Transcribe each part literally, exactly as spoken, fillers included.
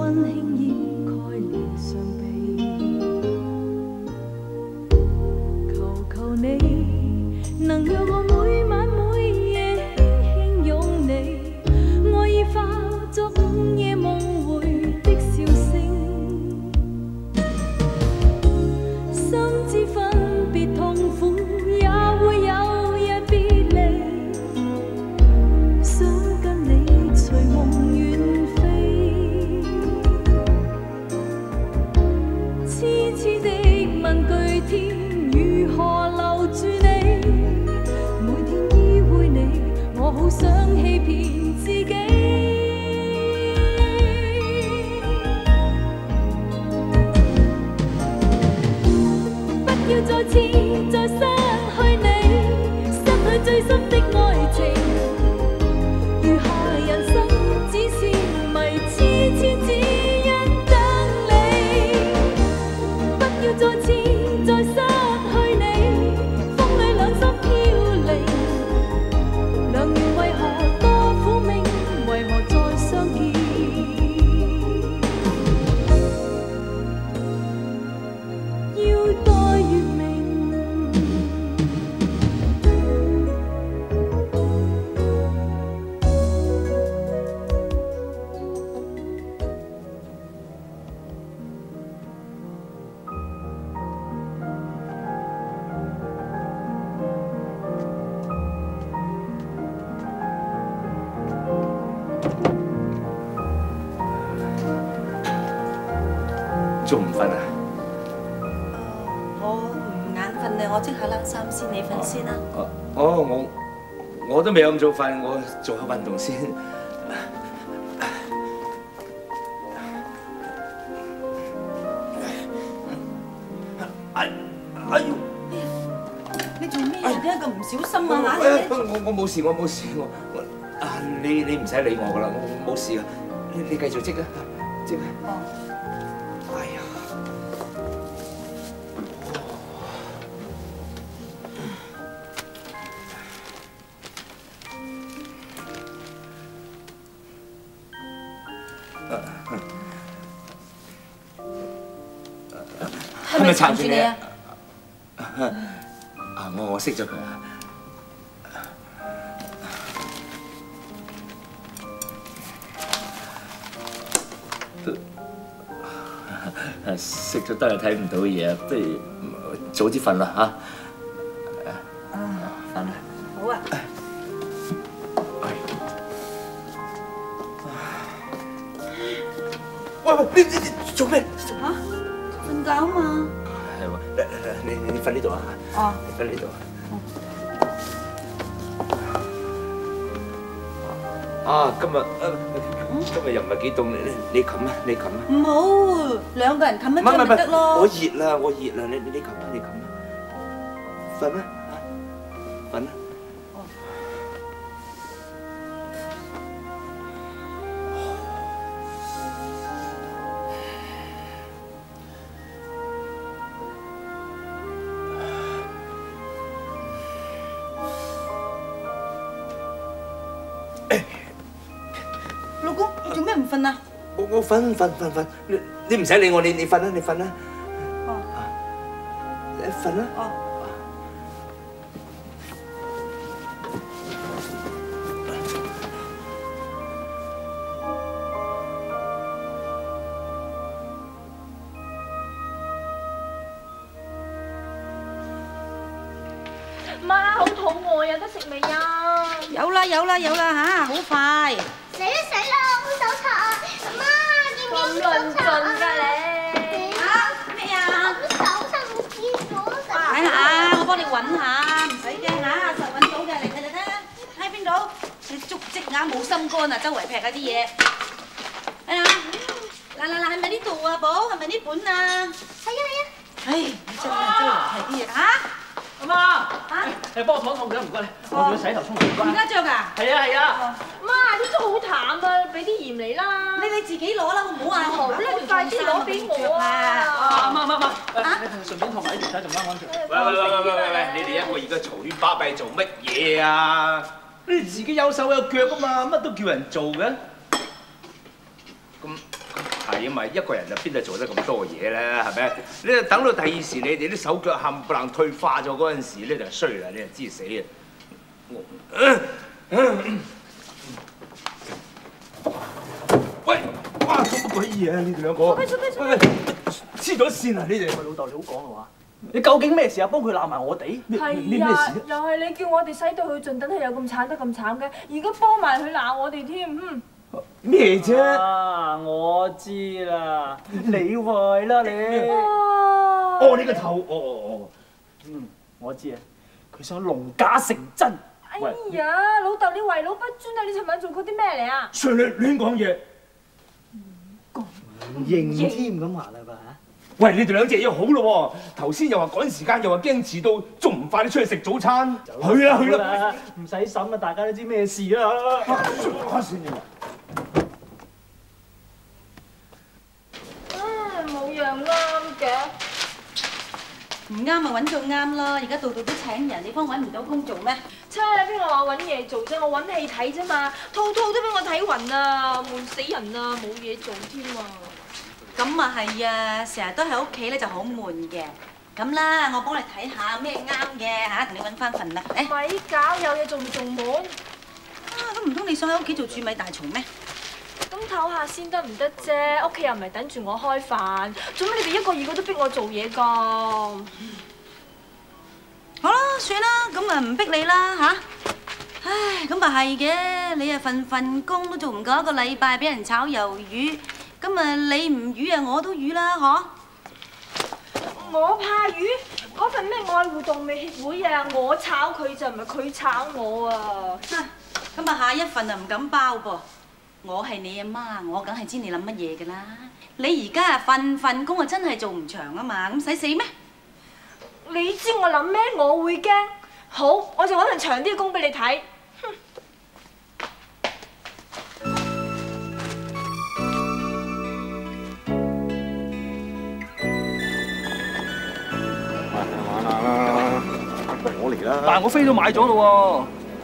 仲唔瞓啊？ 我唔眼瞓啊，我即刻冷衫先，你瞓先啦。 哦，我我都未咁早瞓，我做下運動先。哎哎呦！ 你做咩啊？點解咁唔小心啊？ 我我冇事，我冇事，我我啊你你唔使理我噶啦，我冇事噶，你你繼續織啊，織啊。哎呀！係咪撐住你啊？啊！我我熄咗佢啊！熄咗燈又睇唔到嘢，不如早啲瞓啦嚇。啊，瞓啦。 好啊。 喂喂，你你你做咩？ 嚇？瞓覺啊嘛。 係喎，你你你瞓呢度啊。哦。你瞓呢度啊。啊，今日今日又唔係幾凍，你你冚啊，你冚啊。 唔好，兩個人冚一張咪得咯。 我熱啦，我熱啦，你你你冚啊，你冚啊。瞓啦，嚇，瞓啦。 老公，你做咩唔瞓啊？ 我我瞓瞓瞓瞓，你你唔使理我，你你瞓啦，你瞓啦。哦。你瞓啦。哦。 媽，好肚餓，有得食未啊？ 有啦有啦有啦嚇，好快！ 死啦死啦，我手擦啊！媽，見唔見到手擦啊？ 你嚇咩啊？ 我手擦唔見咗， 睇下，我幫你揾下，唔使驚嚇，實揾到嘅，嚟睇睇睇，喺邊度？你足跡啊，冇心肝啊，周圍劈嗰啲嘢。哎呀，嗱嗱嗱，係咪呢度啊，寶？係咪呢本啊？ 係啊係啊。 唉，你真係周圍劈啲嘢嚇！ 阿媽，嚇，誒幫我燙燙緊，唔該你，我仲要洗頭沖涼。 而家著㗎？ 係啊係啊。 媽，啲粥好淡啊，俾啲鹽嚟啦。 你你自己攞啦，好唔好啊？ 好啦，你快啲攞俾我啊！ 啊媽媽媽，誒順便燙埋啲條仔仲啱安全。 喂喂喂喂喂喂，你哋一個二個嘈喧巴閉做乜嘢啊？ 你哋自己有手有腳啊嘛，乜都叫人做嘅。 咁係啊嘛，一個人就邊度做得咁多嘢咧？係咪？你等到第二時你哋啲手腳冚唪唥退化咗嗰陣時咧，就衰啦！你就知死啊！喂！哇！做乜鬼嘢啊？你哋兩個？喂喂喂！黐咗線啊！你哋喂，老豆你好講啊嘛？你究竟咩事啊？幫佢鬧埋我哋？ 係啊，又係你叫我哋洗到佢盡，等佢有咁慘得咁慘嘅，而家幫埋佢鬧我哋添，嗯。 咩啫？ 啊，我知啦，你壞啦你。 哦，你個頭，哦哦哦。 嗯，我知啊，佢想弄假成真。 哎呀，老豆你為老不尊啊！你尋晚做過啲咩嚟啊？ 上嚟亂講嘢。 唔認添咁話啦吧？ 喂，你哋兩隻嘢好咯喎！頭先又話趕時間，又話驚遲到，仲唔快啲出去食早餐？去啦去啦！ 唔使審啊，大家都知咩事啦。 講算你話。 唉，冇樣啱嘅。 唔啱咪揾做啱咯！而家度度都請人，你方揾唔到工做咩？ 切，邊個話揾嘢做啫？我揾戲睇啫嘛，套套都俾我睇暈啊，悶死人啊，冇嘢做添啊！ 咁啊係啊，成日都喺屋企咧就好悶嘅。咁啦，我幫你睇下咩啱嘅嚇，同你揾翻份啦。誒， 咪搞有嘢做咪仲悶？ 啊，咁唔通你想喺屋企做蛀米大蟲咩？ 咁唞下先得唔得啫？屋企又唔係等住我開飯，做咩你哋一個二個都逼我做嘢㗎？ 好啦，算啦，咁啊唔逼你啦嚇。唉，咁啊係嘅，你啊份份工都做唔夠一個禮拜，俾人炒魷魚。咁啊，你唔魚啊，我都魚啦，嗬？ 我怕魚，嗰份咩愛護動物協會啊，我炒佢就唔係佢炒我啊！ 咁啊，下一份啊唔敢包噃。我係你阿媽，我梗係知你諗乜嘢㗎啦。你而家啊份份工啊真係做唔長啊嘛，咁使死咩？ 你知我諗咩？我會驚。好，我就揾份長啲嘅工俾你睇。 我嚟啦！ 但係我飛都買咗咯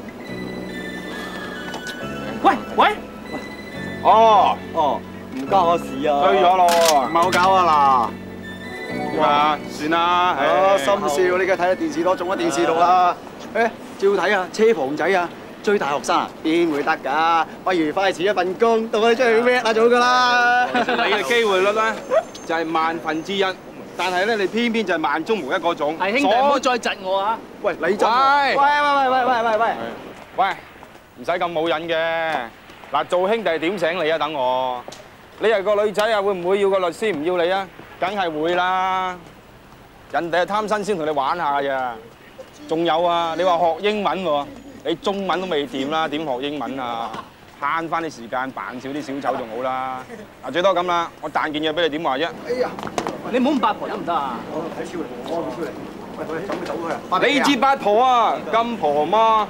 喎。喂喂！ 哦哦，唔關我事啊。 推咗咯喎，唔係好搞啊嗱。哇！算啦，啊心笑，呢家睇下電視多，中咗電視度啦。誒，照睇啊，車房仔啊，追大學生啊，邊會得㗎？不如翻去辭一份工，到我哋出去咩啊做㗎啦。 你嘅機會率咧就係萬分之一。但係咧，你偏偏就係萬中無一嗰種。 係兄弟，唔好再窒我啊！ 喂，你窒我！喂喂喂喂喂喂喂！ 喂，唔使咁冇癮嘅。嗱，做兄弟點醒你啊？等我。你係個女仔啊，會唔會要個律師唔要你啊？梗係會啦。人哋係貪新鮮同你玩下咋。仲有啊，你話學英文喎，你中文都未掂啦，點學英文啊？慳翻啲時間，扮少啲小丑仲好啦。嗱，最多咁啦，我彈件嘢俾你點話啫？ 哎呀！ 你唔好咁八婆得唔得啊？ 我睇超嚟，我睇超嚟。喂喂，走咪走開啊！ 你至八婆啊，金婆嗎？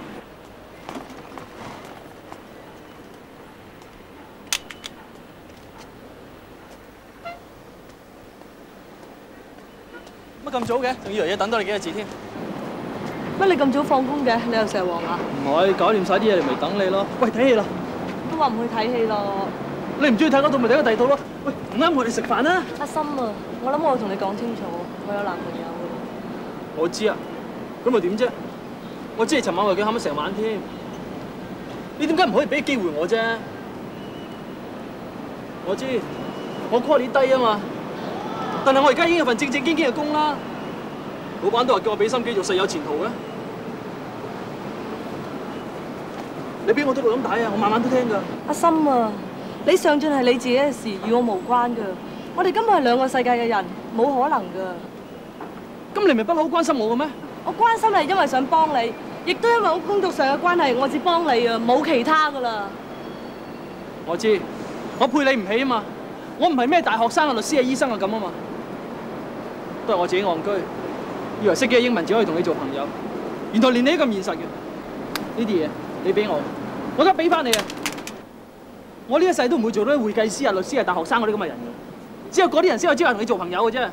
乜咁早嘅？仲以為要等多你幾個字添。 乜你咁早放工嘅？你又蛇王啊？ 唔係，搞掂晒啲嘢嚟咪等你咯。喂，睇戲啦！ 都話唔去睇戲咯。 你唔中意睇嗰套咪睇個第二套咯。喂，唔啱我哋食飯啦。 阿心啊，我諗我要同你講清楚，我有男朋友㗎。 我知啊，咁又點啫？我知你尋晚為佢喊咗成晚添。你點解唔可以俾機會我啫？我知，我 call 你低啊嘛。但係我而家已經有份正正經經嘅工啦。老闆都話叫我俾心機做，實有前途嘅。你俾我都錄音帶啊，我晚晚都聽㗎。 阿心啊，你上進係你自己嘅事，與我無關㗎。我哋根本係兩個世界嘅人，冇可能㗎。 咁你咪不嬲關心我嘅咩？ 我關心你係因為想幫你，亦都因為我工作上嘅關係，我只幫你啊，冇其他㗎啦。 我知，我配你唔起啊嘛。我唔係咩大學生啊、律師啊、醫生啊咁啊嘛。都係我自己戇居，以為識嘅英文只可以同你做朋友，原來連你都咁現實嘅。呢啲嘢你俾我，我而家俾翻你啊！我呢一世都唔會做到啲會計師啊、律師啊、大學生嗰啲咁嘅人嘅，只有嗰啲人先有資格同你做朋友嘅啫。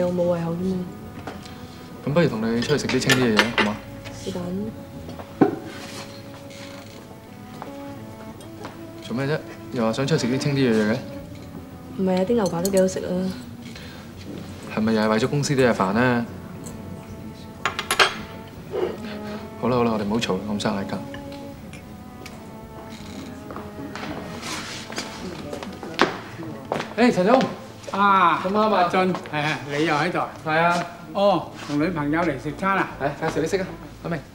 我冇胃口啫嘛。 咁不如同你出去食啲清啲嘅嘢，好嗎？ 是但。 做咩啫？又話想出去食啲清啲嘅嘢嘅？ 唔係啊，啲牛扒都幾好食啊。 係咪又係為咗公司啲嘢煩咧？好啦好啦，我哋唔好嘈，咁生嗌交。誒，陳總。 啊， 咁啱啊， 俊，係啊，你又喺度啊？ 係啊。 哦，同女朋友嚟食餐啊？ 係，介紹你識啊，阿明。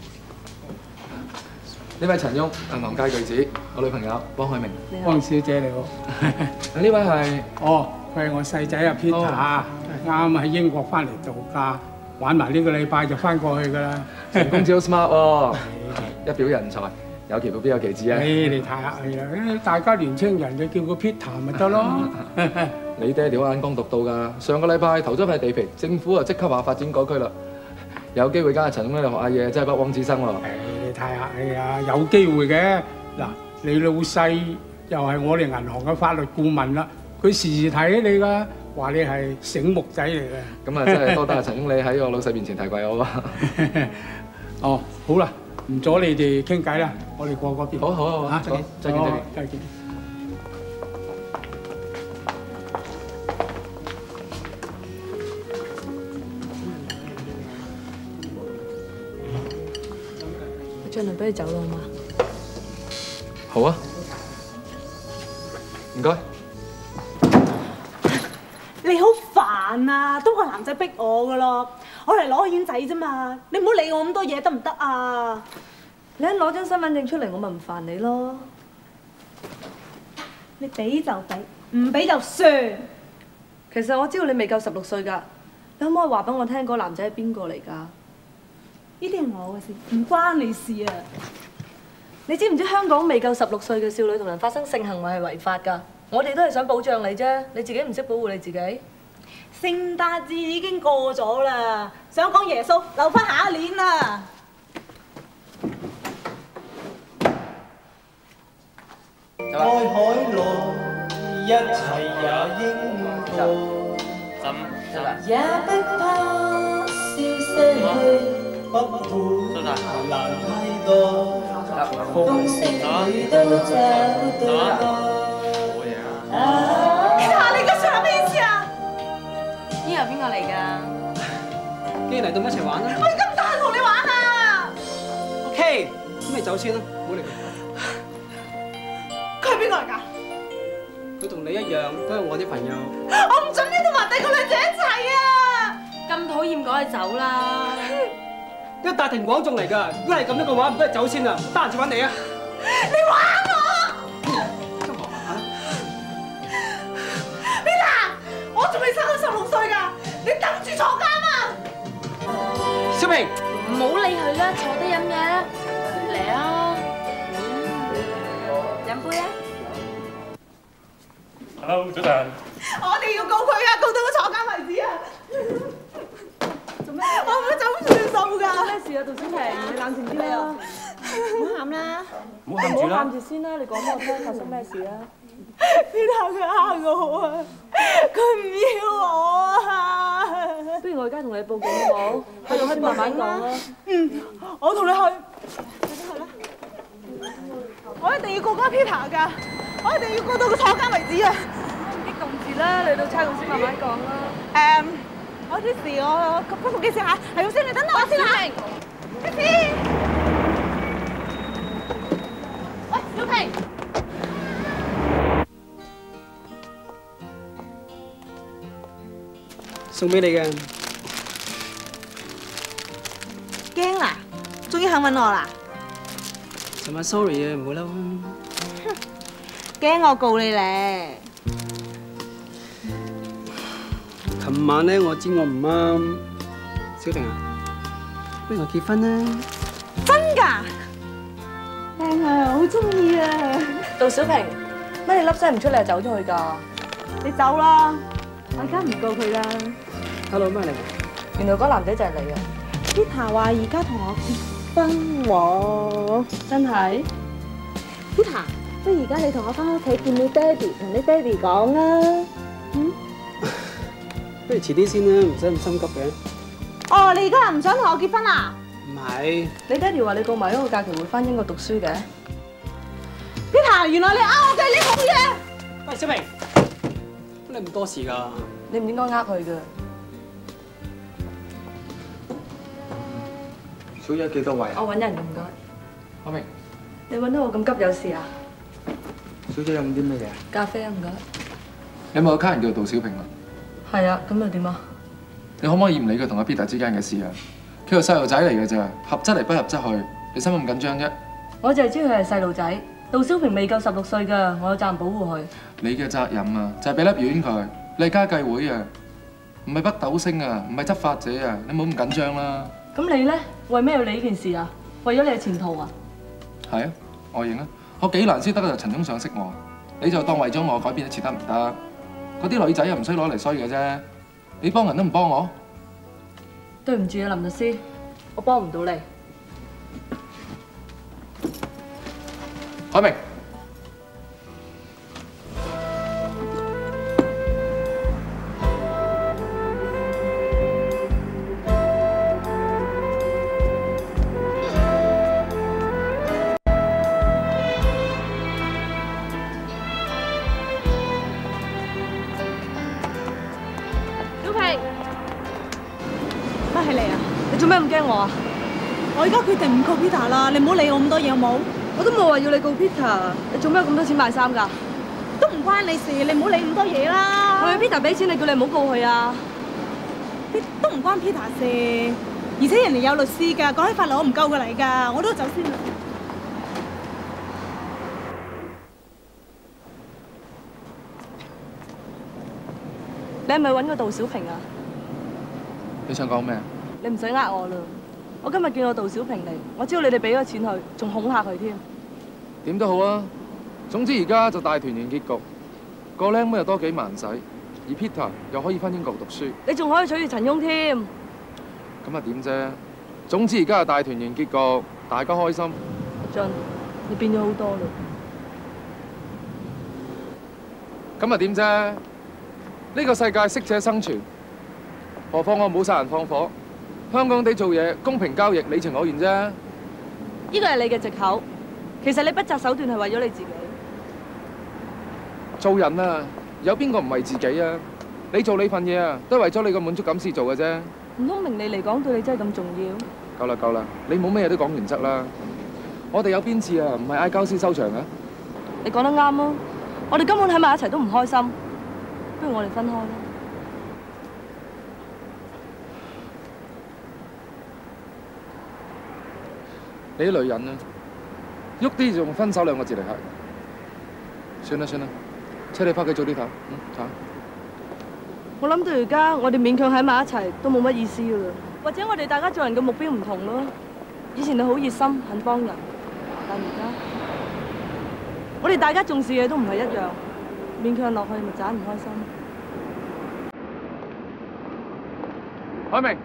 呢位陳翁，銀行界巨子，我女朋友汪海明。 汪小姐你好。 呢位係？ 哦，佢係我細仔啊 Peter，啱喺英國翻嚟度假，玩埋呢個禮拜就翻過去㗎啦。 陳公子好 smart 喎，一表人才，有其父必有其子啊！ 誒，你太客氣啦，大家年青人你叫個 Peter 咪得咯。 你爹哋眼光獨到㗎，上個禮拜投咗塊地皮，政府啊即刻話發展改區啦，有機會加阿陳總咧學下嘢，真係不枉此生喎。 你太客氣啊，有機會嘅。嗱，你老細又係我哋銀行嘅法律顧問啦，佢時時提起你㗎，話你係醒目仔嚟嘅。 咁啊，真係多得阿陳總你喺我老細面前提攜我啊！ 哦，好啦，唔阻你哋傾偈啦，我哋過嗰邊。 好好好，再見，再見，再見， 再見。 盡量俾你走啦，好嘛？ 好啊，唔該。 你好煩啊！都係男仔逼我噶咯，我嚟攞錢仔啫嘛，你唔好理我咁多嘢得唔得啊？ 你一攞張身份證出嚟，我咪唔煩你咯。 你俾就俾，唔俾就算。 其實我知道你未夠十六歲㗎，你可唔可以話俾我聽嗰個男仔係邊個嚟㗎？ 呢啲係我嘅事，唔關你事啊！ 你知唔知香港未夠十六歲嘅少女同人發生性行為係違法㗎？我哋都係想保障你啫，你自己唔識保護你自己。 聖誕節已經過咗啦，想講耶穌留翻下一年啦。 愛海浪，一齊也應該，也不怕消失去。不會難替代，風聲裏都找到愛。 Peter，你而家想係咩意思啊？ 呢個係邊個嚟㗎？ 既然嚟到一齊玩啦。 我而家唔得閒同你玩啊。 OK，咁你走先啦，唔好理佢。 佢係邊個嚟㗎？ 佢同你一樣，都係我啲朋友。 我唔準你同埋第二個女仔一齊啊！ 咁討厭，趕你走啦！ 呢個大庭廣眾嚟㗎，如果係咁樣嘅話，唔該你走先啦，得閒先揾你啊！ 你玩我！Peter，我仲未生到十六歲㗎，你等住坐監啊！ 小平， 唔好理佢啦，坐低飲嘢啦，嚟啊！飲杯啊 ！Hello， 早晨。 我哋要告佢啊，告到佢坐監為止啊！做咩？我唔走唔算數㗎。 咩事啊，杜小平？你冷靜啲啦， 唔好喊啦。 唔好喊住啦。唔好喊住先啦，你講俾我聽發生咩事啊 ？Peter 佢蝦我啊！佢唔要我啊！ 不如我而家同你報警好冇？喺度可以慢慢講啦。 嗯，我同你去。快啲去啦！我一定要告嗰 Peter 㗎，我一定要告到佢坐監為止啊！ 激動住啦，嚟到差館先慢慢講啦。 誒，我啲事我不過幾時嚇？係咁先，你等我先啦。一先。喂，小平。 送俾你嘅。 驚啦！終於肯揾我啦！ 尋晚 sorry 啊，唔好嬲。 驚我告你咧？ 琴晚咧，我知我唔啱，小平啊，不如我結婚啦！ 真㗎？靚啊，好中意啊！ 杜小平，乜你粒聲唔出嚟就走咗去㗎？ 你走啦，我而家唔告佢啦。 Hello， 咩嚟？ 原來嗰個男仔就係你啊 ！Peter 話而家同我結婚喎， 真係 ？Peter，不如而家你同我翻屋企見你爹哋，同你爹哋講啊！嗯？ 不如遲啲先啦，唔使咁心急嘅。 哦，你而家唔想同我結婚啊？ 唔係。 你爹哋話你過埋一個假期會翻英國讀書嘅。 Peter，原來你呃我嘅，你好嘢！ 喂，小明，你咁多事㗎？ 你唔應該呃佢㗎。 小姐幾多位啊？ 我揾人唔該。 阿明， 你揾到我咁急有事啊？ 小姐飲啲咩嘢？ 咖啡啊，唔該。 有冇個客人叫杜小平啊？ 係啊，咁又點啊？ 你可唔可以唔理佢同阿 Peter 之間嘅事啊？佢係細路仔嚟嘅咋，合則嚟不合則去，你使乜咁緊張啫？ 我就係知佢係細路仔，杜小平未夠十六歲㗎，我有責任保護佢。 你嘅責任啊，就係俾粒丸佢，你係家計會啊，唔係北斗星啊，唔係執法者啊，你唔好咁緊張啦。 咁你咧，為咩要理呢件事啊？為咗你嘅前途啊？ 係啊，我認啊，我幾難先得就陳總賞識我，你就當為咗我改變一次得唔得？嗰啲女仔又唔使攞嚟衰嘅啫，你幫人都唔幫我。 對唔住啊，林律師，我幫唔到你。 海明， 小平，乜係你啊？ 你做咩咁驚我啊？ 我而家決定唔告 Peter 啦，你唔好理我咁多嘢好冇？ 我都冇話要你告 Peter， 你做咩有咁多錢買衫㗎？ 都唔關你事，你唔好理咁多嘢啦。 係咪 Peter 俾錢你，叫你唔好告佢啊？ 都唔關 Peter 事，而且人哋有律師㗎，講起法律我唔夠佢嚟㗎，我都走先啦。 你係咪揾個杜小平啊？ 你想講咩？ 你唔使呃我啦。我今日見到杜小平嚟，我知道你哋俾咗錢佢，仲恐嚇佢添。 點都好啊，總之而家就大團圓結局，個靚妹又多幾萬使，而 Peter 又可以翻英國讀書。 你仲可以取住陳翁添。 咁啊點啫？總之而家係大團圓結局，大家開心。 阿俊，你變咗好多啦。 咁啊點啫？呢個世界適者生存，何況我冇殺人放火。香港地做嘢，公平交易，你情我願啫。 呢個係你嘅藉口，其實你不擇手段係為咗你自己。 做人啊，有邊個唔為自己啊？你做你份嘢啊，都係為咗你個滿足感先做嘅啫。 唔通明你嚟講對你真係咁重要？ 夠啦夠啦，你冇咩嘢都講原則啦。我哋有邊次啊，唔係嗌交先收場啊？ 你講得啱啊！我哋根本喺埋一齊都唔開心，不如我哋分開啦。 你啲女人啊，喐啲就用分手兩個字嚟嚇。算啦算啦，車你翻屋企早啲唞。嗯，嚇。 我諗到而家我哋勉強喺埋一齊都冇乜意思噶啦。或者我哋大家做人嘅目標唔同咯。以前你好熱心肯幫人，但而家我哋大家重視嘅都唔係一樣，勉強落去咪盞唔開心。 海明。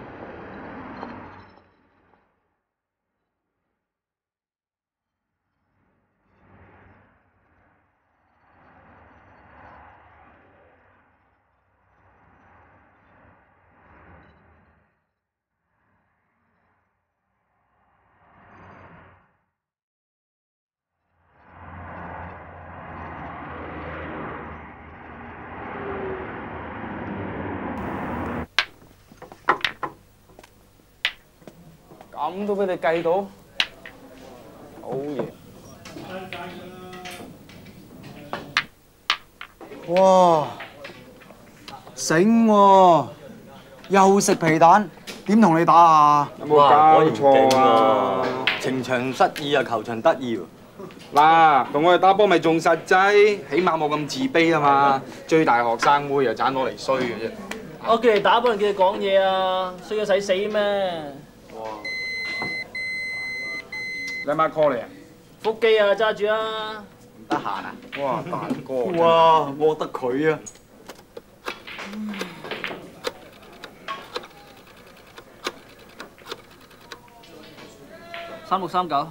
咁都俾你計到，好嘢！ 哇，醒喎，又食皮蛋，點同你打啊？ 有冇搞錯啊？ 情場失意啊，球場得意喎！ 嗱，同我哋打波咪仲實際，起碼冇咁自卑啊嘛！追大學生妹又盞攞嚟衰嘅啫。 我叫你打波，叫你講嘢啊，衰咗使死咩？ 你阿媽 call 你啊？ 腹肌啊，揸住啊！ 唔得閒啊！ 哇，大哥！ 哇，獲得佢啊！ 三六三九，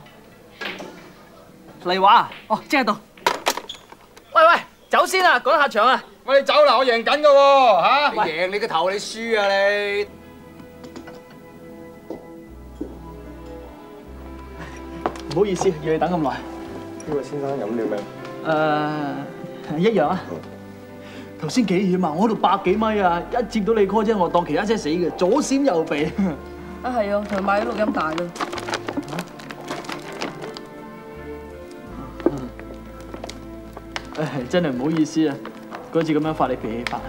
麗華哦，即係到。喂喂，走先啊，趕下場啊！ 喂喂，你走啦，我贏緊㗎喎嚇！ 你贏你個頭，你輸啊你！ 唔好意思，要你等咁耐。 呢位先生飲料未？ 誒，一樣啊。頭先幾險啊！我嗰度百幾米啊，一接到你 call 啫，我當其他車死嘅，左閃右避。 啊係啊，同埋買咗錄音帶㗎。 唉，真係唔好意思啊，嗰次咁樣發你脾氣法。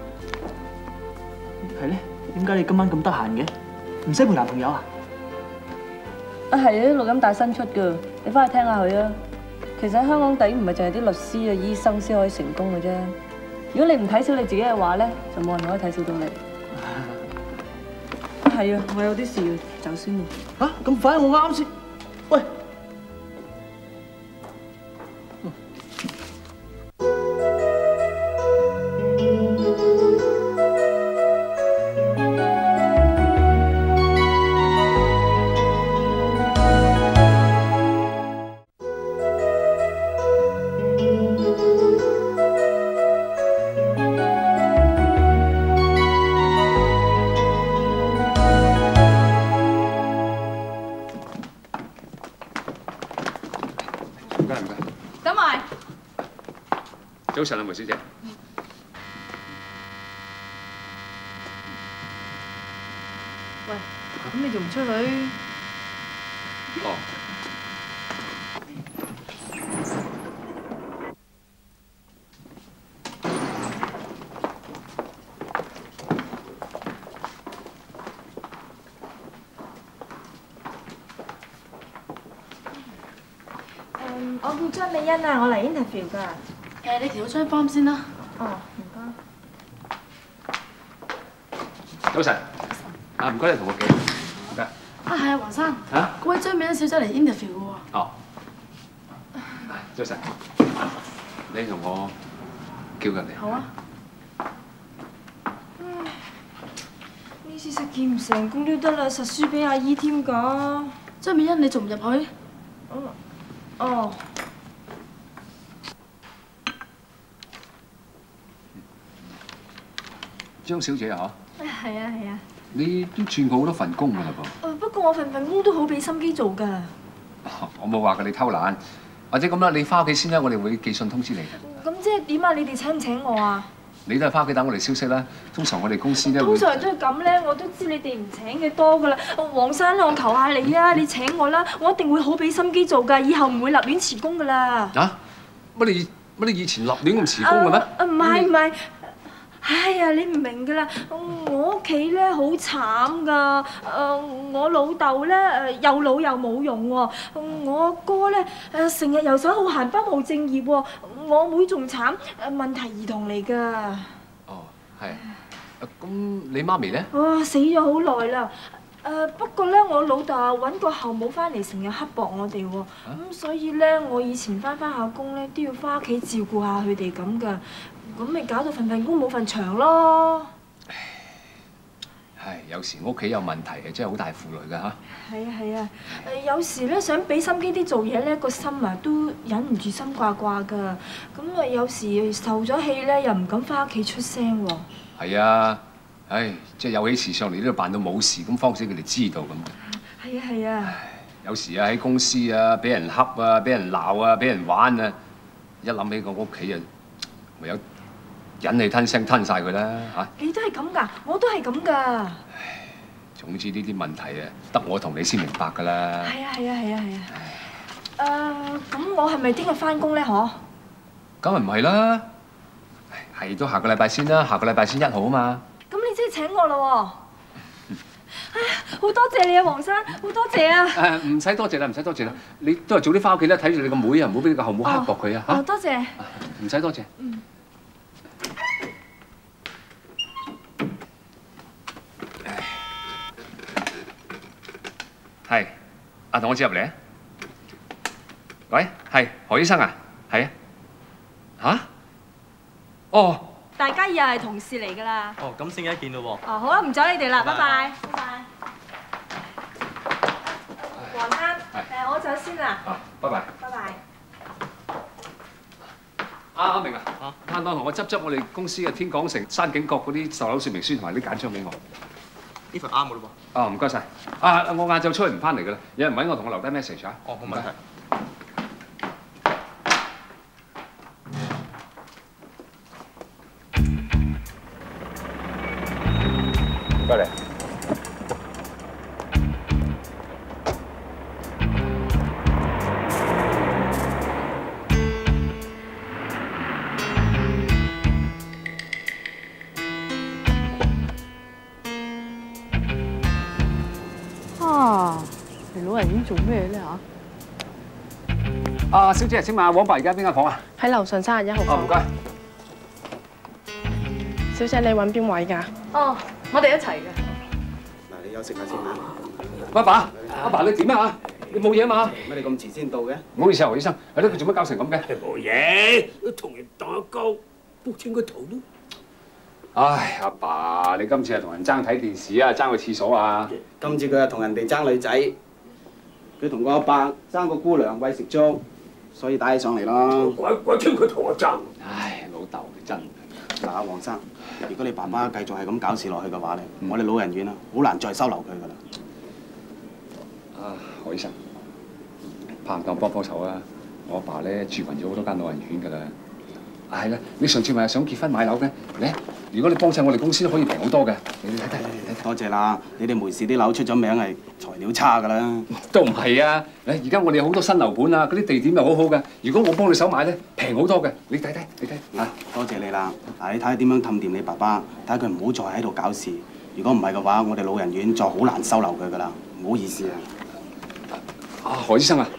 係咧，點解你今晚咁得閒嘅？唔使陪男朋友啊？ 啊係啊，錄音帶新出㗎，你翻去聽下佢啊。其實喺香港底唔係淨係啲律師啊、醫生先可以成功嘅啫。如果你唔睇小你自己嘅話咧，就冇人可以睇小到你。啊係啊，我有啲事要走先喎。 嚇咁快？我啱先。喂！ 等埋。 早晨啊，梅小姐。 喂，咁你仲唔出去？ 哦。 我叫張美欣啊，我嚟 interview 㗎。 誒，你調咗張 form 先啦。 哦，唔該。 早晨。啊，唔該你同我記。唔該。 啊，係啊，黃生。 嚇？ 嗰位張美欣小姐嚟 interview 嘅喎。 哦。早晨。你同我叫人哋。 好啊。 呢次實驗唔成功都得啦，實輸俾阿姨添㗎。 張美欣，你仲唔入去？ 哦。哦。 張小姐啊， 係啊係啊。 你都轉過好多份工㗎啦噃。 誒不過我份份工都好俾心機做㗎。 我冇話過你偷懶，或者咁啦，你翻屋企先啦，我哋會寄信通知你嘅。 咁即係點啊？你哋請唔請我啊？ 你都係翻屋企等我哋消息啦。通常我哋公司咧會。 通常都係咁咧，我都知你哋唔請嘅多㗎啦。黃生，我求下你啊，你請我啦，我一定會好俾心機做㗎，以後唔會立亂辭工㗎啦。 啊？乜你乜你以前立亂咁辭工嘅咩？ 啊唔係唔係。哎呀，你唔明㗎啦！我屋企咧好慘㗎，誒我老豆咧誒又老又冇用喎，我阿哥咧誒成日遊手好閒不務正業喎，我妹仲慘，誒問題兒童嚟㗎。 哦，係。咁你媽咪咧？ 哇，死咗好耐啦！誒不過咧，我老豆揾個後母翻嚟，成日刻薄我哋喎，咁所以咧，我以前翻翻下工咧，都要翻屋企照顧下佢哋咁㗎。咁咪搞到份份工冇份長咯。 唉，有時屋企有問題嘅，真係好大負累㗎嚇。 係啊係啊，誒有時咧想俾心機啲做嘢咧，個心啊都忍唔住心掛掛㗎。咁啊有時受咗氣咧，又唔敢翻屋企出聲喎。 係啊，唉，即係有起事上嚟都要扮到冇事，咁方使佢哋知道咁。 係啊係啊。 有時啊喺公司啊，俾人恰啊，俾人鬧啊，俾人玩啊，一諗起個屋企啊，唯有忍氣吞聲吞晒佢啦嚇！ 你都係咁㗎，我都係咁㗎。 總之呢啲問題啊，得我同你先明白㗎啦。 係啊係啊係啊係啊。誒，咁我係咪聽日翻工咧？嗬？ 梗係唔係啦？係都下個禮拜先啦，下個禮拜先一號啊嘛。 咁你即係請我咯喎！哎呀，好多謝你啊，黃生，好多謝啊！ 誒，唔使多謝啦，唔使多謝啦。你都係早啲翻屋企啦，睇住你個妹啊，唔好俾你個後母刻薄佢啊嚇。 哦，多謝。 唔使多謝。 嗯。 係，阿同我接入嚟啊！喂，係何醫生啊？係啊。嚇？哦。 大家以後係同事嚟㗎啦。 哦，咁先一見咯喎。 哦，好啊，唔阻你哋啦，拜拜。拜拜。黃生，誒，我走先啦。 啊，拜拜。 拜拜。 阿阿明啊，盼當同我執執我哋公司嘅天港城山景閣嗰啲售樓說明書同埋啲簡章俾我。 呢份啱嘅咯噃。 啊，唔該晒。啊，我晏晝出去唔翻嚟㗎啦，有人揾我同我留低 message 啊。 哦，冇問題。 唔該你。 啊！嚟老人院做咩咧嚇？ 啊，小姐，請問阿黃伯而家邊間房啊？ 喺樓上三十一號房。 哦，唔該。 小姐，你揾邊位㗎？ 哦，我哋一齊嘅。 嗱，你休息下先啦。 阿爸，阿爸你點啊？你冇嘢嘛？ 乜你咁遲先到嘅？ 唔好意思啊，何醫生，係咯，佢做乜搞成咁嘅？ 冇嘢，同人打交，卜清個頭咯。 唉，阿爸，你今次係同人爭睇電視啊，爭去廁所啊？ 今次佢係同人哋爭女仔，佢同個阿伯爭個姑娘餵食粥，所以打起上嚟咯。 怪怪聽佢同我爭。 唉，老豆你真嗱，阿黃生，如果你爸爸繼續係咁搞事落去嘅話咧，我哋老人院啊，好難再收留佢噶啦。 啊，何醫生，怕唔當幫幫手啊？我阿爸咧住勻咗好多間老人院㗎啦。係啦，你上次咪係想結婚買樓嘅？嚟，如果你幫襯我哋公司都可以平好多嘅。你睇睇， 多謝啦！你哋梅氏啲樓出咗名係材料差㗎啦。 都唔係啊！誒，而家我哋有好多新樓盤啊，嗰啲地點又好好嘅。如果我幫你手買咧，平好多嘅。你睇睇，你睇嚇，多謝你啦！嗱，你睇下點樣氹掂你爸爸，睇下佢唔好再喺度搞事。如果唔係嘅話，我哋老人院就好難收留佢㗎啦。唔好意思啊！ 啊，何醫生啊！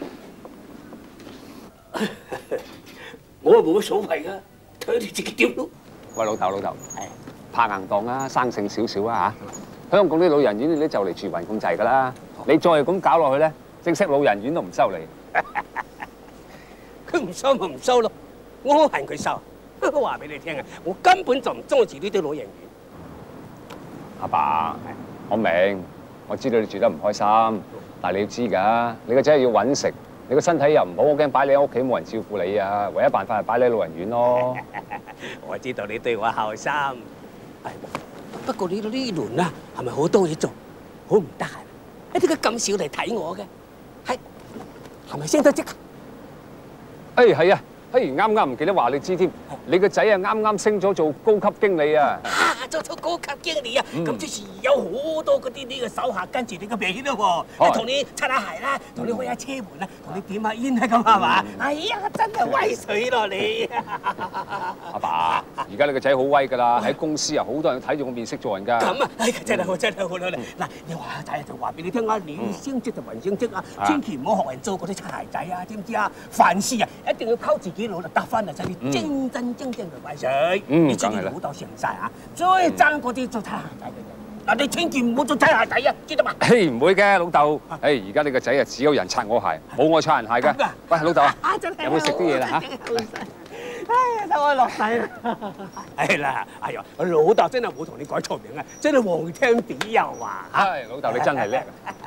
我冇乜所謂噶，睇你自己點咯。 喂，老豆老豆，係拍硬檔啊，生性少少啊嚇！香港啲老人院你都就嚟住勻咁滯㗎啦，你再係咁搞落去咧，正式老人院都唔收你。 佢唔收咪唔收咯，我好恨佢收。話俾你聽啊，我根本就唔中意住呢啲老人院。 阿爸，我明，我知道你住得唔開心，但係你要知㗎，你個仔要揾食。你個身體又唔好，我驚擺你喺屋企冇人照顧你啊！唯一辦法係擺你喺老人院咯。 我知道你對我孝心，係不過你呢輪啊，係咪好多嘢做，好唔得閒？一點解咁少嚟睇我嘅？係係咪升得職啊？ 誒係啊，誒啱啱唔記得話你知添，你個仔啊啱啱升咗做高級經理啊！ 啊，做做高級經理啊！咁即時有好多嗰啲呢個手下跟住你個尾咯喎，同你擦下鞋啦，同你開下車門啦，同你點下煙啊咁係嘛？哎呀，真係威水咯你！ 阿爸，而家你個仔好威㗎啦，喺公司啊好多人睇住我面色做人㗎。 咁啊，哎呀真係好真係好啦！嗱，你話仔就話俾你聽啊，你升職就雲升職啊，千祈唔好學人做嗰啲擦鞋仔啊，知唔知啊？凡事啊一定要靠自己努力得翻嚟，使你真真正正嘅威水。你自己老豆成晒啊！最爭嗰啲做擦鞋仔嘅啫。嗱，你千祈唔好做擦鞋仔啊，知道嘛？ 嘿，唔會嘅，老豆。誒，而家你個仔啊，只有人擦我鞋，冇我擦人鞋㗎。喂，老豆啊，有冇食啲嘢啦嚇？ 哎呀，等我落底啦！係啦，哎呀，我老豆真係冇同你改錯名啊，真係黃聽比又話。 係，老豆你真係叻。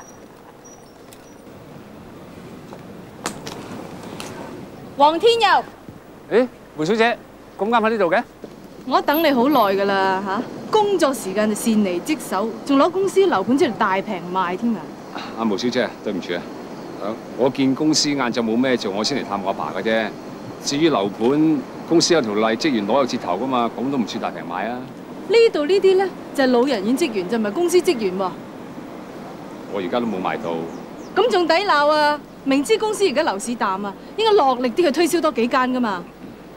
黃天佑， 誒，梅小姐，咁啱喺呢度嘅？ 我等你好耐㗎啦嚇，工作時間就擅離職守，仲攞公司樓盤出嚟大平賣添啊！ 阿毛小姐，對唔住啊，我見公司晏晝冇咩做，我先嚟探我阿爸嘅啫。至於樓盤，公司有條例，職員攞有折頭㗎嘛，咁都唔算大平賣啊。 呢度呢啲咧就係老人院職員，就唔係公司職員喎。 我而家都冇賣到。 咁仲抵鬧啊！明知公司而家樓市淡啊，應該落力啲去推銷多幾間㗎嘛。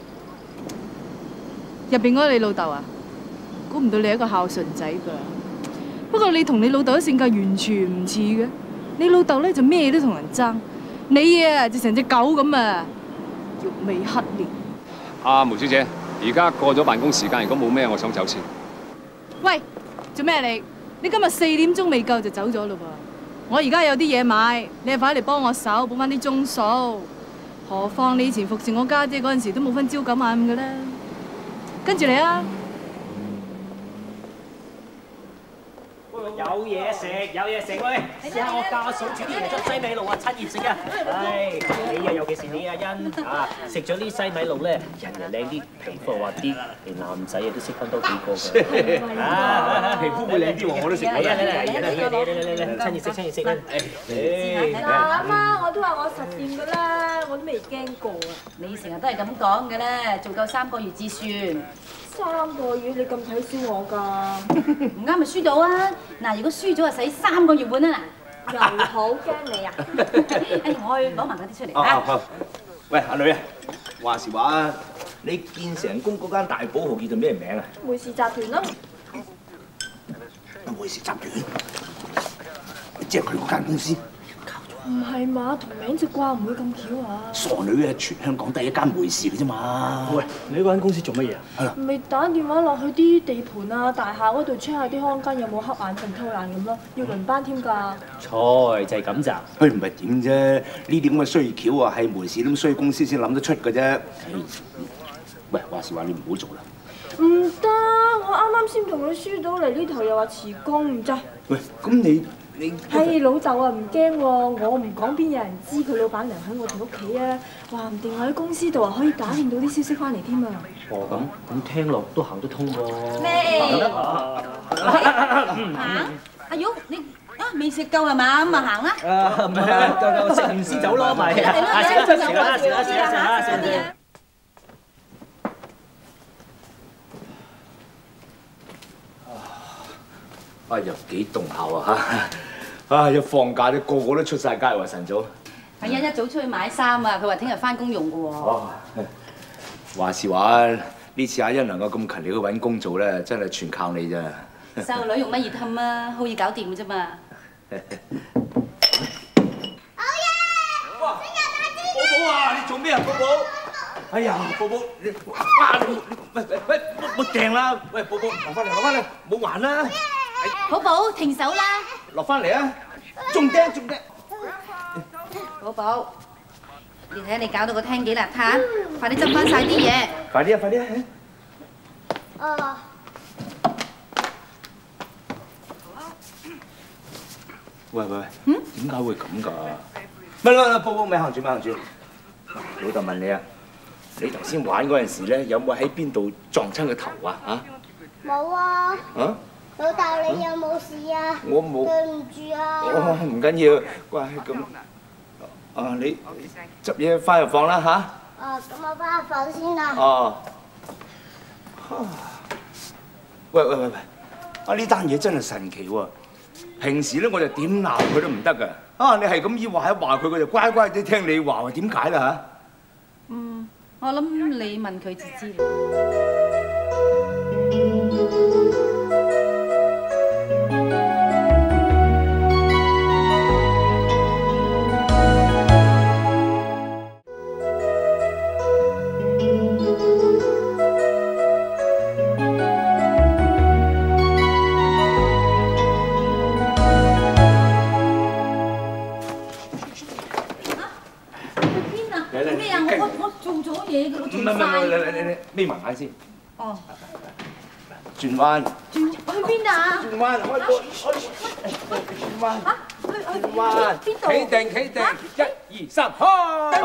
入邊嗰個你老豆啊，估唔到你係一個孝順仔㗎。不過你同你老豆嘅性格完全唔似嘅。你老豆咧就咩都同人爭，你啊就成隻狗咁啊，肉味黑臉。 阿梅小姐，而家過咗辦公時間，如果冇咩，我想走先。 喂，做咩你？你今日四點鐘未夠就走咗嘞噃。我而家有啲嘢買，你係快嚟幫我手補翻啲鐘數。何況你以前服侍我家姐嗰陣時都冇分朝九晚五嘅啦。跟住你啊！ 喂有嘢食，有嘢食喂！試下我家嫂煮啲椰汁西米露啊，趁熱食啊！唉，你啊，尤其是你阿欣啊，食咗啲西米露咧，人又靚啲，皮膚滑啲，連男仔啊都識分多幾個㗎。啊， 皮膚會靚啲喎，我都食過。 嚟啊嚟嚟嚟嚟嚟嚟嚟，趁熱食趁熱食啦！ 嗱，阿媽，我都話我實掂㗎啦，我都未驚過啊！ 你成日都係咁講嘅咧，做夠三個月至算。 三個月你咁睇小我㗎？ 唔啱咪輸到啊！嗱，如果輸咗就使三個月半啊嗱。 又好驚你啊！ 哎，我去攞埋嗰啲出嚟啊！好，喂，阿女啊，話時話，你建成功嗰間大寶號叫做咩名啊？ 梅氏集團咯。 梅氏集團，即係佢嗰間公司。 唔係嘛，同名啫啩，唔會咁巧啊！ 傻女啊，全香港第一間梅氏嘅啫嘛。 喂，你嗰間公司做乜嘢啊？ 係啦。 咪打電話落去啲地盤啊、大廈嗰度 check 下啲看更有冇黑眼症、偷懶咁咯，要輪班添㗎。 錯，就係咁咋？ 佢唔係點啫？呢啲咁嘅衰橋啊，係梅氏咁衰公司先諗得出嘅啫。喂，話時話你唔好做啦。 唔得，我啱啱先同佢輸到嚟呢頭，又話辭工，唔制。 喂，咁你？ 係老豆啊，唔驚喎！我唔講邊有人知佢老闆娘喺我哋屋企啊！話唔定我喺公司度啊，可以打聽到啲消息翻嚟添啊！ 哦，咁咁聽落都行得通喎。 咩？ 行得行？阿玉，你啊未食夠係嘛？咁啊行啦！ 啊唔係啊，夠夠食完先走咯，咪啊！食啦食啦食啦食啦食啦食啦！ 啊又幾凍下喎嚇！啊一放假啲個個都出晒街喎，晨早。 阿欣一早出去買衫啊，佢話聽日翻工用嘅喎。 哦，話時話呢次阿欣能夠咁勤力去揾工做咧，真係全靠你咋。 細路女用乜熱氹啊？好易搞掂嘅啫嘛。 好嘢！ 哇！寶寶啊，你做咩啊，寶寶？哎呀，寶寶你哇你喂喂喂冇掟啦！喂，寶寶落翻嚟落翻嚟，唔好玩啦！ 寶寶停手啦！ 落翻嚟啊！仲掟仲掟！ 寶寶，你睇下你搞到個廳幾邋遢，快啲執翻晒啲嘢！ 快啲啊！快啲啊！ 啊！ 喂喂喂，嗯？點解會咁㗎？咪啦啦，寶寶咪行住咪行住！老豆問你啊，你頭先玩嗰陣時咧，有冇喺邊度撞親個頭啊？嚇？ 冇啊！ 啊？ 老豆，你有冇事啊？ 我冇。 對唔住啊！ 哦，唔緊要，乖咁。啊，你執嘢翻入房啦嚇。 啊，咁我翻入房先啦。 哦。喂喂喂喂！啊，呢單嘢真係神奇喎！平時咧我就點鬧佢都唔得㗎。啊，你係咁依話一話佢，佢就乖乖地聽你話喎，點解啦嚇？ 嗯，我諗你問佢就知啦。 唔係唔係，你你你眯埋眼先。 哦。 轉彎。 轉去邊啊？ 轉彎，開波，開轉彎。 嚇？去去轉彎。 邊度？ 企定企定，一二三，開！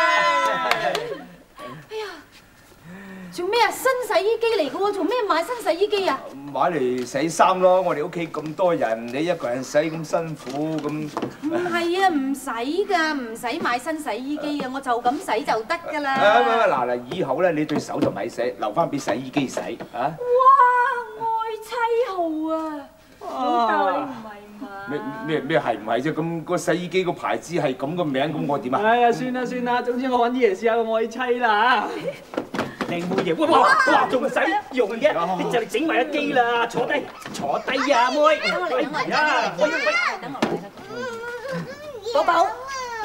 哎呀！做咩啊？新洗衣機嚟嘅喎，做咩買新洗衣機啊？ 買嚟洗衫咯，我哋屋企咁多人，你一個人洗咁辛苦咁。 唔係啊，唔使㗎，唔使買新洗衣機啊，我就咁洗就得㗎啦。 啊，喂喂，嗱嗱，以後咧你對手就咪洗，留翻俾洗衣機洗啊！ 哇，愛妻號啊！老豆你唔係嘛？ 咩咩咩係唔係啫？咁個洗衣機個牌子係咁個名，咁我點啊？ 哎呀，算啦算啦，總之我揾啲嘢試下個愛妻啦靚妹嘢，哇哇仲唔使用嘅，你就嚟整埋一機啦！坐低坐低啊，妹。 等我嚟，等我嚟。啊，喂喂，等我嚟。寶寶。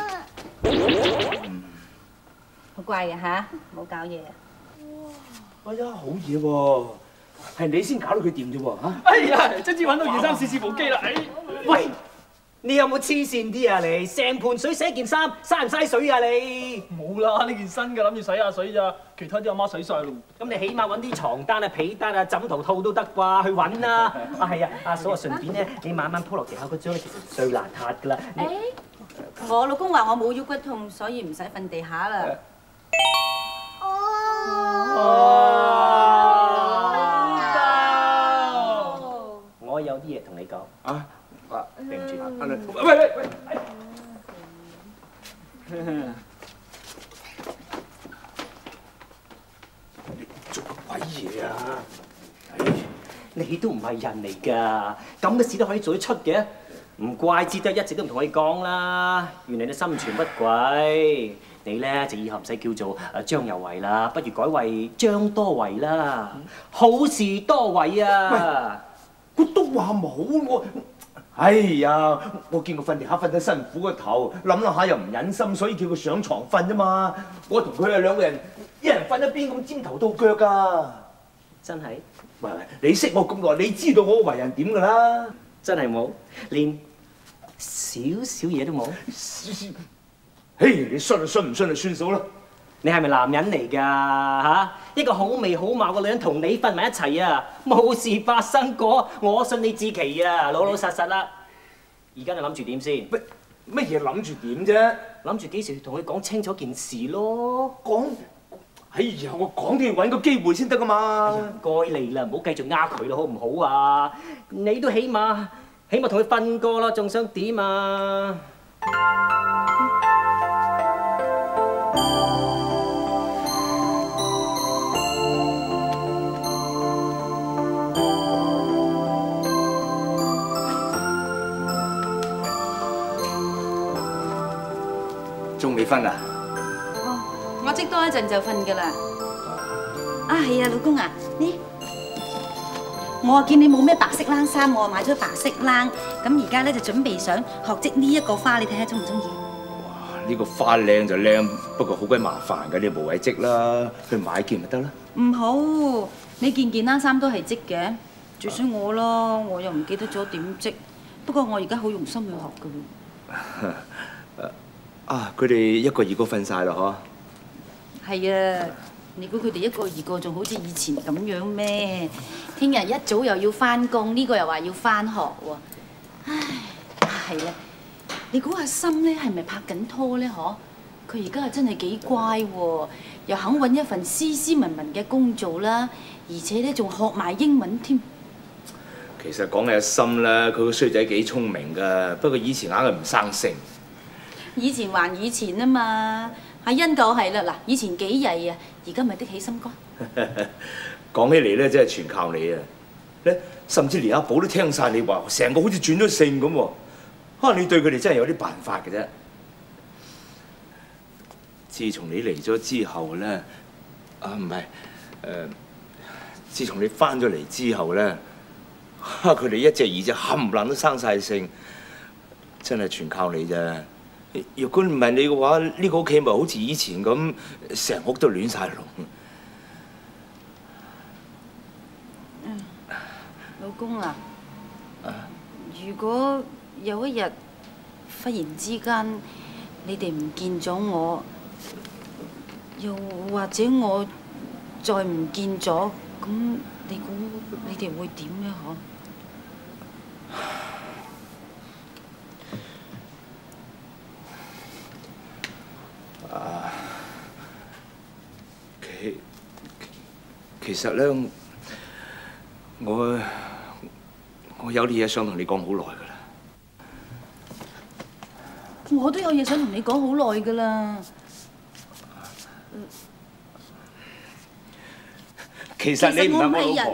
好乖嘅嚇，冇搞嘢。 哎呀，好嘢喎！係你先搞到佢掂啫喎嚇！ 哎呀，真至揾到二三四四部機啦！哎， 喂， 你有冇黐線啲啊你？成盤水洗件衫，嘥唔嘥水啊你？ 冇啦，呢件新嘅諗住洗下水咋，其他啲阿媽洗晒咯。 咁你起碼揾啲床單啊、被單啊、枕頭套都得啩，去揾啦。啊係啊，阿嫂啊，順便咧，你晚晚鋪落地下嗰張咧，其實最難撻噶啦。 誒，我老公話我冇腰骨痛，所以唔使瞓地下啦。 哦，我有啲嘢同你講啊。啊，對唔住，喂喂喂！你做乜鬼嘢啊？你都唔係人嚟㗎，咁嘅事都可以做得出嘅，唔怪之得一直都唔同你講啦。原來你心存不軌，你咧就以後唔使叫做誒張有為啦，不如改為張多為啦，好事多為啊！ 我都話冇我。哎呀，我見佢瞓地下瞓得辛苦個頭，諗諗下又唔忍心，所以叫佢上床瞓啫嘛。我同佢係兩個人，一人瞓一邊咁尖頭到腳㗎。 真係？ 喂喂，你識我咁耐，你知道我為人點㗎啦？ 真係冇，連少少嘢都冇。 嘿，你信就信，唔信就算數啦。 你係咪男人嚟㗎嚇？一個好眉好貌嘅女人同你瞓埋一齊啊，冇事發生過，我信你至奇啊，老老實實啦。而家你諗住點先？ 乜乜嘢諗住點啫？ 諗住幾時同佢講清楚件事咯？ 講，哎呀，我講都要揾個機會先得㗎嘛。 哎呀，該你啦，唔好繼續呃佢啦，好唔好啊？你都起碼起碼同佢瞓過啦，仲想點啊？ 仲未瞓啊？ 哦，我積多一陣就瞓㗎啦。啊係啊，老公啊，呢我啊見你冇咩白色冷衫，我啊買咗白色冷，咁而家咧就準備想學織呢一個花，你睇下中唔中意？ 哇！呢個花靚就靚，不過好鬼麻煩㗎，你無謂織啦，去買件咪得啦。 唔好，你件件冷衫都係織嘅，最衰我咯，我又唔記得咗點織。不過我而家好用心去學㗎喎。 啊！佢哋一個二個瞓晒啦，嗬？ 係啊，你估佢哋一個二個仲好似以前咁樣咩？聽日一早又要翻工，呢個又話要翻學喎。唉，係啦，你估阿心咧係咪拍緊拖咧？嗬？佢而家係真係幾乖喎，又肯揾一份斯斯文文嘅工做啦，而且咧仲學埋英文添。 其實講起阿心咧，佢個衰仔幾聰明㗎，不過以前硬係唔生性。 以前還以前啊嘛，阿欣就係啦，嗱，以前幾曳啊，而家咪的起心肝。 講起嚟咧，真係全靠你啊！咧，甚至連阿寶都聽晒你話，成個好似轉咗性咁喎。啊，你對佢哋真係有啲辦法嘅啫。自從你嚟咗之後咧，啊唔係，誒、呃，自從你翻咗嚟之後咧，啊佢哋一隻二隻冚唪唥都生晒性，真係全靠你啫。如果唔係你嘅話，呢個屋企咪好似以前咁，成屋都亂晒龍。 嗯，老公啊，如果有一日忽然之間你哋唔見咗我，又或者我再唔見咗，咁你估你哋會點呢？嗬？ 啊，其其實咧，我我有啲嘢想同你講好耐㗎啦。 我都有嘢想同你講好耐㗎啦。 其實你唔係我老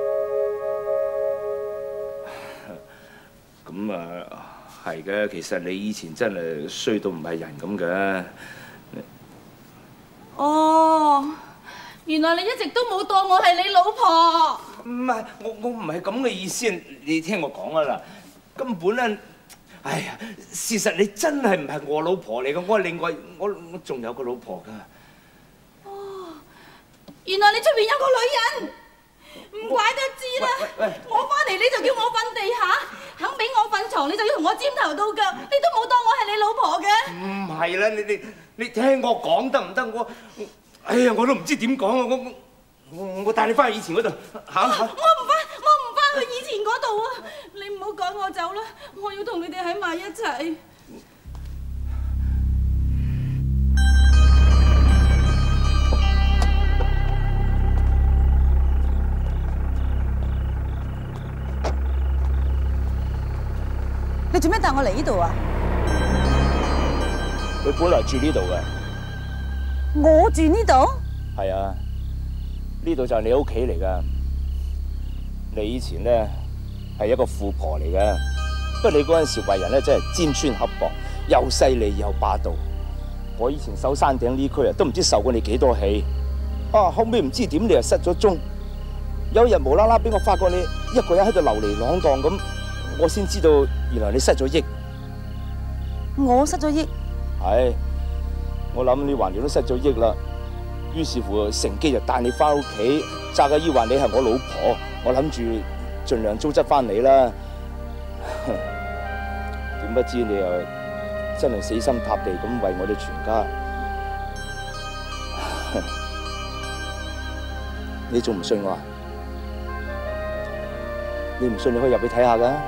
婆。咁啊，係嘅。其實你以前真係衰到唔係人咁嘅。 哦，原來你一直都冇當我係你老婆。 唔係，我我唔係咁嘅意思，你聽我講啊啦。根本咧，哎呀，事實你真係唔係我老婆嚟嘅，我另外我我仲有個老婆㗎。 哦，原來你出邊有個女人，唔怪得知啦。我翻嚟你就叫我瞓地下，肯俾我瞓床你就要同我尖頭頭到腳，你都冇當我係你老婆嘅。 唔係啦，你你你聽我講得唔得？我哎呀，我都唔知點講啊！我我我帶你翻去以前嗰度行下。 我唔翻，我唔翻去以前嗰度啊！你唔好趕我走啦，我要同你哋喺埋一齊。你做咩帶我嚟呢度啊？ 佢本來住呢度嘅。 我住呢度？ 係啊，呢度就係你屋企嚟噶。你以前咧係一個富婆嚟嘅，不過你嗰陣時為人咧真係尖酸刻薄，又犀利又霸道。我以前守山頂呢區啊，都唔知受過你幾多氣。啊，後尾唔知點你又失咗蹤，有一日無啦啦俾我發覺你一個人喺度流離浪蕩咁，我先知道原來你失咗憶。 我失咗憶？係。 我諗你橫掂都失咗憶啦，於是乎乘機就帶你翻屋企，詐個意話你係我老婆，我諗住盡量糟質翻你啦。點不知你又真係死心塌地咁為我哋全家，你仲唔信我啊？你唔信你可以入去睇下噶。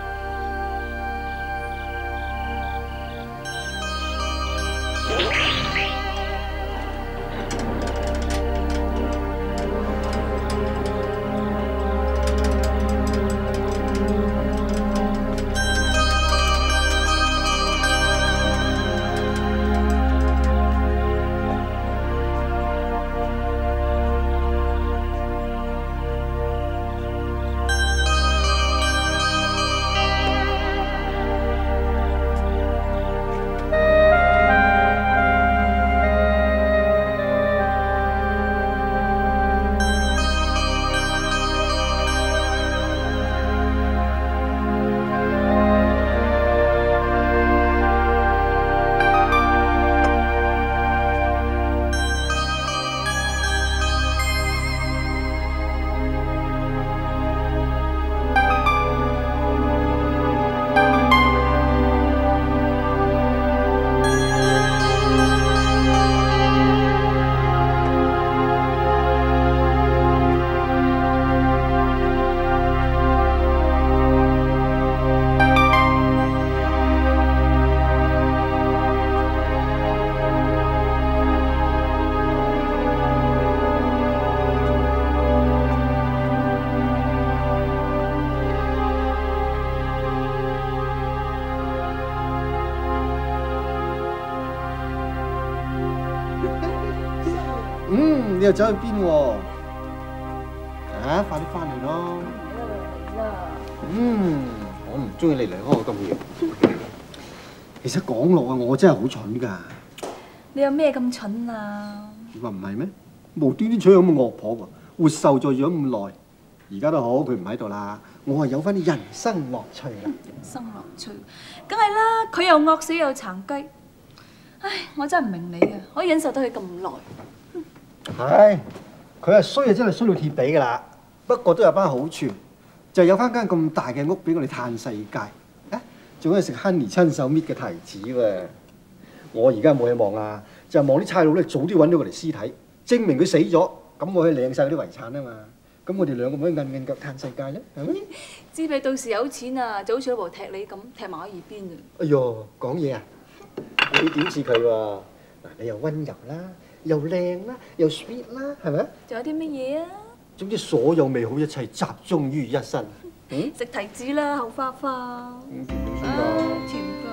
嗯，你又走去邊喎？啊，快啲翻嚟咯！ 嚟啦！ 嗯，我唔中意你離開我咁遠。其實講落啊，我真係好蠢㗎。 你有咩咁蠢啊？ 你話唔係咩？無端端娶咁嘅惡婆喎，活受咗養咁耐，而家都好，佢唔喺度啦，我係有翻啲人生樂趣啦。 人生樂趣，梗係啦，佢又惡死又殘雞。唉，我真係唔明你啊，可以忍受得佢咁耐。 係，佢係衰啊，真係衰到鐵地㗎啦。不過都有班好處，就係有翻間咁大嘅屋俾我哋嘆世界，啊，仲可以食 Honey 親手搣嘅提子喎。我而家冇嘢望啦，就係望啲差佬咧早啲揾到佢哋屍體，證明佢死咗，咁我可以領晒嗰啲遺產啊嘛。咁我哋兩個咪韌韌腳嘆世界咧，係咪？ 知你到時有錢啊，就好似老婆踢你咁，踢埋喺耳邊啊！ 哎唷，講嘢啊！你點似佢喎？嗱，你又温柔啦，又靚啦，又 sweet 啦，係咪？ 仲有啲乜嘢啊？ 總之所有美好一切集中於一身。嗯， 食提子啦，口花花。 咁甜點先啊， 㗎。 甜㗎。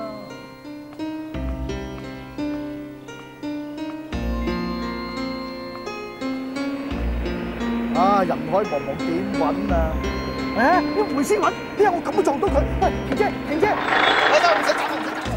啊，人海茫茫點揾啊？誒，一回先揾，點解我咁都撞到佢？喂，婷姐，婷姐，我就唔使走，唔使走。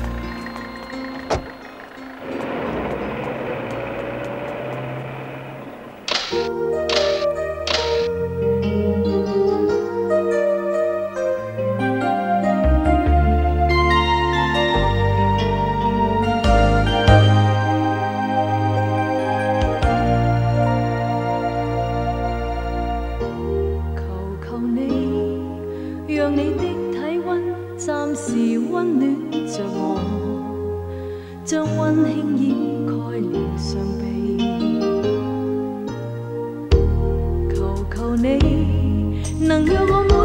求求你，讓你的體溫暫時溫暖着我，將溫馨掩蓋了傷悲。求求你能讓我